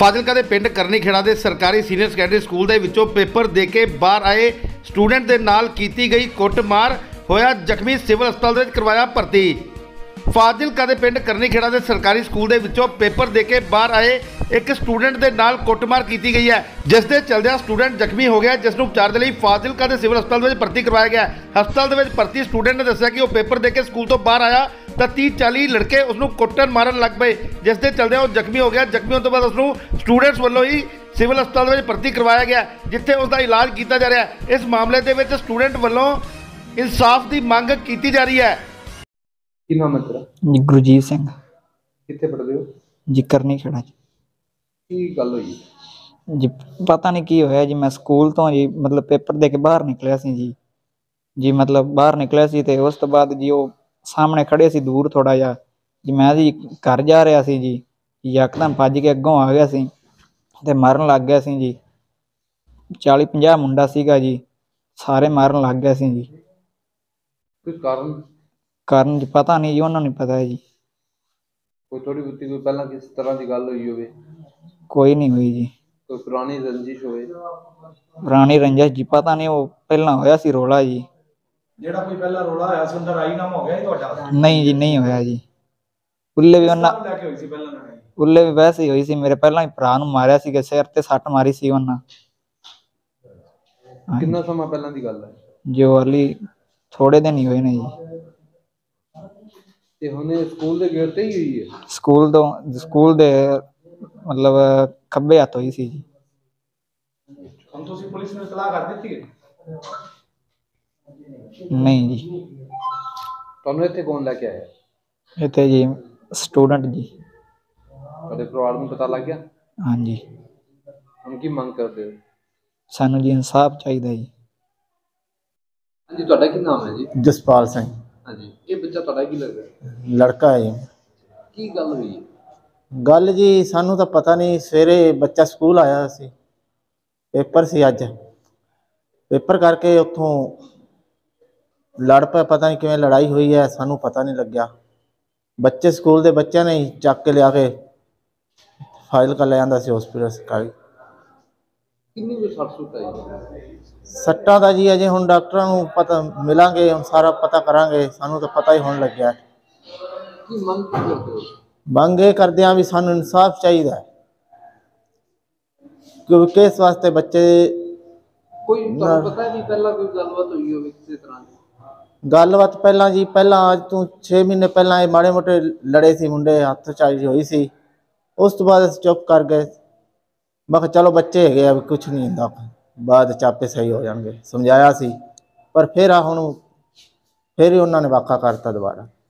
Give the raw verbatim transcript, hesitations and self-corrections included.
ਫਾਜ਼ਿਲਕਾ ਦੇ ਪਿੰਡ ਕਰਨੀ ਖੇੜਾ ਦੇ ਸਰਕਾਰੀ ਸੀਨੀਅਰ ਸੈਕੰਡਰੀ ਸਕੂਲ ਦੇ ਵਿੱਚੋਂ ਪੇਪਰ ਦੇ ਕੇ ਬਾਹਰ ਆਏ ਸਟੂਡੈਂਟ ਦੇ ਨਾਲ ਕੀਤੀ ਗਈ ਕੁੱਟਮਾਰ, ਹੋਇਆ ਜ਼ਖਮੀ, ਸਿਵਲ ਹਸਪਤਾਲ ਦੇ ਵਿੱਚ ਕਰਵਾਇਆ ਭਰਤੀ। ਫਾਜ਼ਿਲਕਾ ਦੇ ਪਿੰਡ ਕਰਨੀ ਖੇੜਾ ਦੇ ਸਰਕਾਰੀ ਸਕੂਲ ਦੇ ਵਿੱਚੋਂ ਪੇਪਰ ਦੇ ਕੇ ਬਾਹਰ ਆਏ ਇੱਕ ਸਟੂਡੈਂਟ ਦੇ ਨਾਲ ਕੁੱਟਮਾਰ ਕੀਤੀ ਗਈ ਹੈ, ਜਿਸ ਦੇ ਚਲਦਿਆਂ ਸਟੂਡੈਂਟ ਜ਼ਖਮੀ ਹੋ ਗਿਆ, ਜਿਸ ਨੂੰ ਉਪਚਾਰ ਦੇ ਲਈ ਫਾਜ਼ਿਲਕਾ ਦੇ ਸਿਵਲ ਹਸਪਤਾਲ ਵਿੱਚ ਭਰਤੀ ਕਰਵਾਇਆ ਗਿਆ। ਹਸਪਤਾਲ ਦੇ ਵਿੱਚ ਭਰਤੀ ਸਟੂਡੈਂਟ ਨੇ ਦੱਸਿਆ ਕਿ ਉਹ ਪੇਪਰ ਦੇ ਕੇ ਸਕੂਲ ਤੋਂ ਬਾਹਰ ਆਇਆ ਤਾਂ तीस चालीस लड़के उसनों कुट्टन मारन लग पे, जिस दे चलदे वो जख्मी हो गया। जख्मी होने तो बाद उसनों स्टूडेंट्स वालों ही सिविल हस्पताल में भर्ती करवाया गया, जिथे उसका इलाज किया जा रहा है। इस मामले के विच स्टूडेंट वालों इंसाफ की मांग की जा रही है। की नाम है तेरा? जी गुरजीत सिंह। कित्थे पढ़दे हो? जी करनी खड़ा जी। की गल होई जी? पता नहीं की होया जी, मैं स्कूल तो जी मतलब पेपर दे के बाहर निकलिया सी जी जी मतलब बाहर निकलिया सी ते उस तो बाद जी वो सामने खड़े सी दूर थोड़ा जा जी, मैं जी घर जा रहा सी जी, यकदम भज के अगों आ गया सी ते मारन लग गया सी जी। चाली पचास मुंडा सीगा जी, सारे मारन लग गया सी जी। कोई कारण? कारण जी पता नहीं जी, उन्होंने नहीं पता है जी। कोई थोड़ी बहुती कोई पहला किस तरह की गल हुई होवे? कोई नहीं हुई जी। कोई पुरानी रंजिश होवे? पुरानी रंजिश जी पता नहीं, वो पहला होया सी रोला जी। ਜਿਹੜਾ ਕੋਈ ਪਹਿਲਾਂ ਰੋਲਾ ਹੋਇਆ ਸੀ ਉਹਦਾ ਰਾਜੀਨਾਮਾ ਹੋ ਗਿਆ ਜੀ ਤੁਹਾਡਾ? नहीं जी नहीं होया जी। ਉੱਲੇ ਵੀ ਉਹਨਾਂ ਲੈ ਕੇ ਹੋਈ ਸੀ ਪਹਿਲਾਂ ਲੜਾਈ? ਉੱਲੇ ਵੀ ਵੈਸੇ ਹੀ ਹੋਈ ਸੀ, ਮੇਰੇ ਪਹਿਲਾਂ ਹੀ ਭਰਾ ਨੂੰ ਮਾਰਿਆ ਸੀ ਕਿ ਸਿਰ ਤੇ ਸੱਟ ਮਾਰੀ ਸੀ ਉਹਨਾਂ। ਕਿੰਨਾ ਸਮਾਂ ਪਹਿਲਾਂ ਦੀ ਗੱਲ ਹੈ? ਜੋ ਅਲੀ ਥੋੜੇ ਦਿਨ ਹੀ ਹੋਏ ਨੇ ਜੀ। ਤੇ ਹੁਣ ਸਕੂਲ ਦੇ ਗੇਟ ਤੇ ਹੀ ਹੋਈ ਹੈ? ਸਕੂਲ ਤੋਂ ਸਕੂਲ ਦੇ ਮਤਲਬ ਖੱਬੇ ਹੱਥ ਹੋਈ ਸੀ ਜੀ। ਹੁਣ ਤੁਸੀਂ ਪੁਲਿਸ ਨੂੰ ਇਤਲਾਹ ਕਰ ਦਿੱਤੀ ਹੈ? नहीं जी। ਤੁਹਾਨੂੰ ਇੱਥੇ ਕੌਣ ਲੈ ਕੇ ਆਇਆ? ਇੱਥੇ ਜੀ ਸਟੂਡੈਂਟ ਜੀ। ਤੁਹਾਡੇ ਪਰਿਵਾਰ ਨੂੰ ਪਤਾ ਲੱਗ ਗਿਆ? हाँ जी। ਹੁਣ ਕੀ ਮੰਗ ਕਰਦੇ ਹੋ? ਸਾਨੂੰ ਜੀ ਇਨਸਾਫ ਚਾਹੀਦਾ ਜੀ। ਹਾਂਜੀ, ਤੁਹਾਡਾ ਕੀ ਨਾਮ ਹੈ ਜੀ? ਜਸਪਾਲ ਸਿੰਘ। ਹਾਂਜੀ, ਇਹ ਬੱਚਾ ਤੁਹਾਡਾ ਕੀ ਲੱਗਦਾ? ਲੜਕਾ ਹੈ ਜੀ। ਕੀ ਗੱਲ ਹੋਈ ਹੈ? ਗੱਲ ਜੀ ਸਾਨੂੰ ਤਾਂ ਪਤਾ ਨਹੀਂ, ਸਵੇਰੇ ਬੱਚਾ ਸਕੂਲ ਆਇਆ ਸੀ, ਪੇਪਰ ਸੀ ਅੱਜ, ਪੇਪਰ ਕਰਕੇ ਉੱਥੋਂ ਲੜ ਪਏ, ਪਤਾ ਨਹੀਂ ਕਿਵੇਂ ਲੜਾਈ ਹੋਈ ਹੈ, ਸਾਨੂੰ ਪਤਾ ਨਹੀਂ ਲੱਗਿਆ। ਬੱਚੇ ਸਕੂਲ ਦੇ ਬੱਚਿਆਂ ਨੇ ਚੱਕ ਕੇ ਲਿਆ ਕੇ ਫਾਜ਼ਿਲਕਾ ਲੈ ਜਾਂਦਾ ਸੀ ਹਸਪੀਟਲ ਸਰਕਾਰੀ। ਕਿੰਨੀ ਕੋਈ ਸੱਟ ਸੁੱਟ ਆਈ? ਸੱਟਾਂ ਦਾ ਜੀ ਅਜੇ ਹੁਣ ਡਾਕਟਰਾਂ ਨੂੰ ਪਤਾ ਮਿਲਾਂਗੇ, ਹੁਣ ਸਾਰਾ ਪਤਾ ਕਰਾਂਗੇ, ਸਾਨੂੰ ਤਾਂ ਪਤਾ ਹੀ ਹੋਣ ਲੱਗਿਆ। ਕੀ ਮੰਗ ਕੀ ਕਰਦੇ ਹੋ? ਮੰਗ ਇਹ ਕਰਦੇ ਹਾਂ ਵੀ ਸਾਨੂੰ ਇਨਸਾਫ ਚਾਹੀਦਾ ਹੈ, ਕਿਉਂਕਿ ਕਿਸ ਵਾਸਤੇ ਬੱਚੇ ਕੋਈ ਤੁਹਾਨੂੰ ਪਤਾ ਨਹੀਂ ਪਹਿਲਾਂ ਕੋਈ ਗੱਲਬਾਤ ਹੋਈ ਹੋਵੇ ਕਿਸੇ ਤਰ੍ਹਾਂ ਦੀ? ਗੱਲਬਾਤ ਪਹਿਲਾਂ ਜੀ ਪਹਿਲਾਂ ਅੱਜ ਤੋਂ ਛੇ ਮਹੀਨੇ ਪਹਿਲਾਂ ਇਹ ਮਾੜੇ ਮੋਟੇ ਲੜੇ ਸੀ ਮੁੰਡੇ, ਹੱਥ ਚਾਈ ਹੋਈ ਸੀ, ਉਸ ਤੋਂ ਬਾਅਦ ਅਸੀਂ ਚੁੱਪ ਕਰ ਗਏ। ਮੈਂ ਕਿਹਾ ਚਲੋ ਬੱਚੇ ਹੈਗੇ ਆ, ਕੁਛ ਨਹੀਂ ਹੁੰਦਾ, ਬਾਅਦ ਚ ਆਪੇ ਸਹੀ ਹੋ ਜਾਣਗੇ, ਸਮਝਾਇਆ ਸੀ, ਪਰ ਫਿਰ ਆ ਹੁਣ ਫਿਰ ਹੀ ਉਹਨਾਂ ਨੇ ਵਾਕਾ ਕਰਤਾ ਦੁਬਾਰਾ।